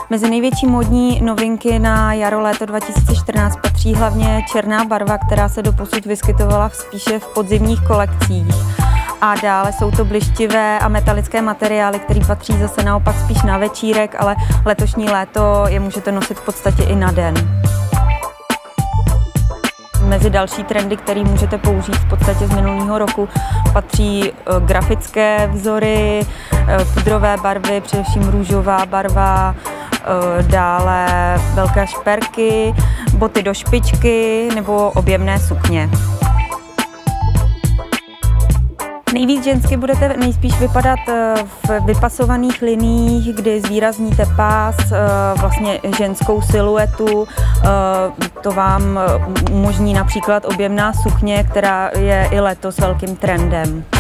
Mezi největší módní novinky na jaro-léto 2014 patří hlavně černá barva, která se doposud vyskytovala spíše v podzimních kolekcích. A dále jsou to blištivé a metalické materiály, které patří zase naopak spíš na večírek, ale letošní léto je můžete nosit v podstatě i na den. Mezi další trendy, které můžete použít v podstatě z minulého roku, patří grafické vzory, pudrové barvy, především růžová barva, dále velké šperky, boty do špičky nebo objemné sukně. Nejvíc žensky budete nejspíš vypadat v vypasovaných liniích, kdy zvýrazníte pás, vlastně ženskou siluetu. To vám umožní například objemná sukně, která je i letos velkým trendem.